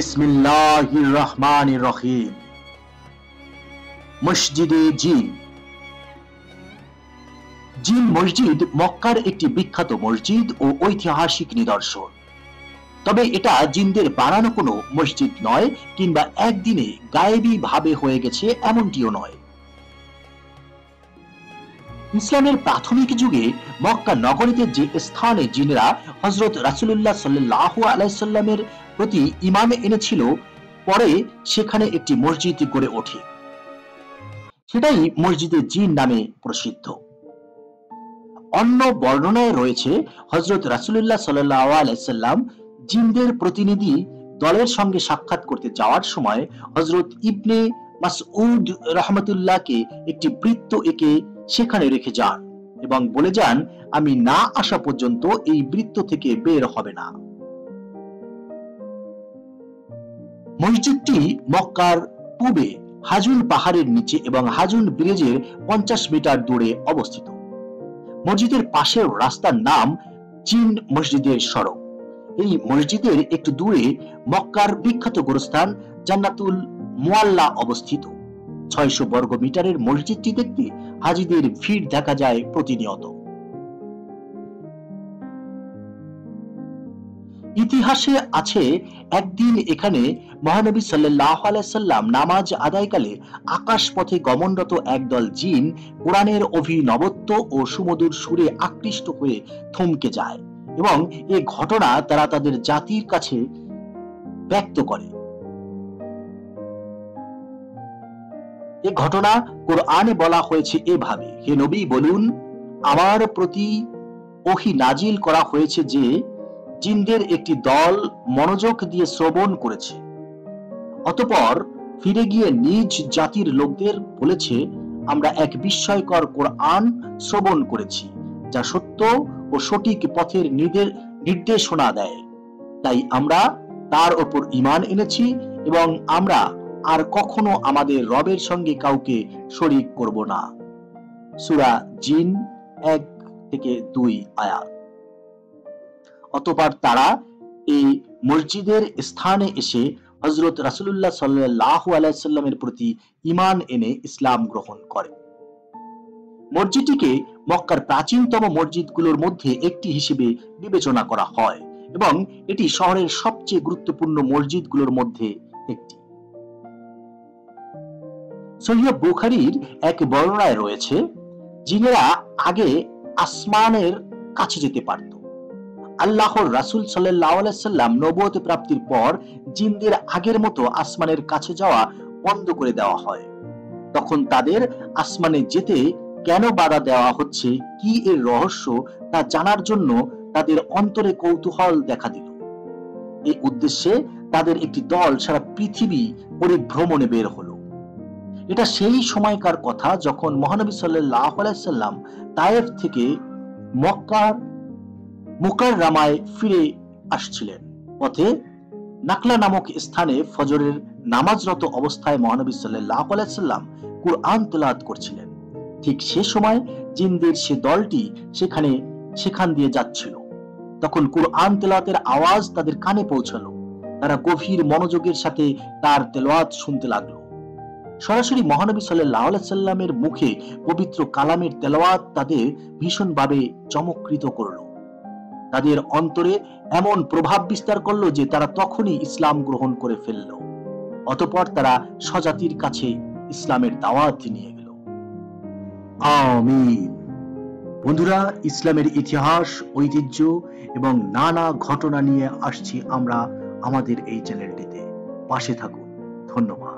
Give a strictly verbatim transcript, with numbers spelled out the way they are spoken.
বিসমিল্লাহির রহমানির রহিম। মসজিদে জিন। জিন মসজিদ মক্কার একটি বিখ্যাত মসজিদ ও ঐতিহাসিক নিদর্শন। তবে এটা জিনদের বানানো কোনো মসজিদ নয়, কিংবা একদিনে গায়েবী ভাবে হয়ে গেছে এমনটিও নয়। ইসলামের প্রাথমিক যুগে মক্কা নগরীতে যে স্থানে জিনেরা হযরত রাসূলুল্লাহ সাল্লাল্লাহু আলাইহি সাল্লামের প্রতি ঈমান এনেছিল, পরে সেখানে একটি মসজিদ গড়ে ওঠে। সেটাই মসজিদে জিন নামে প্রসিদ্ধ। অন্য বর্ণনায় রয়েছে হযরত রাসূলুল্লাহ সাল্লাল্লাহু আলাইহি সাল্লাম জিনদের প্রতিনিধি দলের সঙ্গে সাক্ষাৎ করতে যাওয়ার সময় হযরত ইবনে মাসউদ রাহমাতুল্লাহকে একটি বৃত্ত এঁকে সেখানে রেখে যান এবং বলে যান, আমি না আসা পর্যন্ত এই বৃত্ত থেকে বের হবে না। মসজিদটি মক্কার পূবে হাজুন পাহাড়ের নিচে এবং হাজুন ব্রিজের পঞ্চাশ মিটার দূরে অবস্থিত। মসজিদের পাশের রাস্তার নাম জিন মসজিদের সড়ক। এই মসজিদের একটু দূরে মক্কার বিখ্যাত গোরস্থান জান্নাতুল মুআল্লা অবস্থিত। ছয়শ বর্গ মিটারের মসজিদটি দেখতে হাজিদের ভিড় দেখা যায় প্রতিনিয়ত। ইতিহাসে আছে, একদিন এখানে মহানবী সাল্লাল্লাহু আলাইহি সাল্লাম নামাজ আদায়কালে আকাশ পথে গমনরত একদল জিন কোরআনের অভিনবত্ব ও সুমধুর সুরে আকৃষ্ট হয়ে থমকে যায় এবং এই ঘটনা তারা তাদের জাতির কাছে ব্যক্ত করে। এই ঘটনা কোরআনে বলা হয়েছে এভাবে, হে নবী বলুন, আমার প্রতি ওহী নাজিল করা হয়েছে যে জিনদের একটি দল মনোযোগ দিয়ে শ্রবণ করেছে, অতঃপর ফিরে গিয়ে নিজ জাতির লোকদের বলেছে, আমরা এক বিস্ময়কর কোরআন শ্রবণ করেছি যা সত্য ও সঠিক পথের নির্দেশনা দেয়, তাই আমরা তার উপর ঈমান এনেছি এবং আমরা আর কখনো আমাদের রবের সঙ্গে কাউকে শরীক করব না। সূরা জিন এক থেকে দুই আয়াত। অতঃপর তারা এই মসজিদের স্থানে এসে হযরত রাসূলুল্লাহ সাল্লাল্লাহু আলাইহি সাল্লামের প্রতি ঈমান এনে ইসলাম গ্রহণ করে। মসজিদটিকে মক্কার প্রাচীনতম মসজিদগুলোর মধ্যে একটি হিসেবে বিবেচনা করা হয় এবং এটি শহরের সবচেয়ে গুরুত্বপূর্ণ মসজিদগুলোর মধ্যে একটি। সহিহ বুখারীর এক বর্ণনায় রয়েছে, জিনেরা আগে আসমানের কাছে যেতে পারত। আল্লাহর রাসূল সাল্লাল্লাহু আলাইহি সাল্লাম নবুয়ত প্রাপ্তির পর জিনদের আগের মতো আসমানের কাছে যাওয়া বন্ধ করে দেওয়া হয়। তখন তাদের আসমানে যেতে কেন বাধা দেওয়া হচ্ছে, কি এর রহস্য, তা জানার জন্য তাদের অন্তরে কৌতূহল দেখা দিল। এই উদ্দেশ্যে তাদের একটি দল সারা পৃথিবী পরিভ্রমণে বের হলো। এটা সেই সময়কার কথা যখন মহানবী সাল্লাল্লাহু আলাইহি সাল্লাম তায়েফ থেকে মক্কার মুকাররমায় ফিরে আসছিলেন। পথে নাকলা নামক স্থানে ফজরের নামাজরত অবস্থায় মহানবী সাল্লাল্লাহু আলাইহি সাল্লাম কুরআন তেলাওয়াত করছিলেন। ঠিক সে সময় জিনদের সে দলটি সেখানে সেখান দিয়ে যাচ্ছিল। তখন কুরআন তেলাওয়াতের আওয়াজ তাদের কানে পৌঁছালো। তারা গভীর মনোযোগের সাথে তার তেলাওয়াত শুনতে লাগলো। সরাসরি মহানবী সাল্লাল্লাহু আলাইহি সাল্লামের মুখে পবিত্র কালামের তেলাওয়াত তাদের ভীষণভাবে চমৎকৃত করলো। তাদের অন্তরে এমন প্রভাব বিস্তার করলো যে তারা তখনই ইসলাম গ্রহণ করে ফেলল। অতঃপর তারা স্বজাতির কাছে ইসলামের দাওয়াত নিয়ে গেল। আমিন। বন্ধুরা, ইসলামের ইতিহাস, ঐতিহ্য এবং নানা ঘটনা নিয়ে আসছি আমরা আমাদের এই চ্যানেলটিতে। পাশে থাকুন। ধন্যবাদ।